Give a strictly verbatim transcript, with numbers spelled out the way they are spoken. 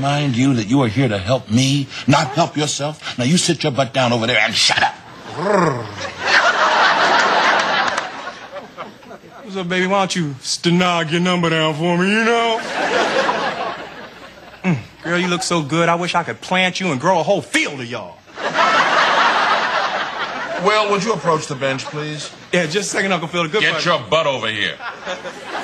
remind you that you are here to help me, not help yourself? Now you sit your butt down over there and shut up. What's up, baby? Why don't you stenog your number down for me, you know? Mm, girl, you look so good. I wish I could plant you and grow a whole field of y'all. Will, would you approach the bench, please? Yeah, just a second, Uncle Phil. Good Get buddy. your butt over here.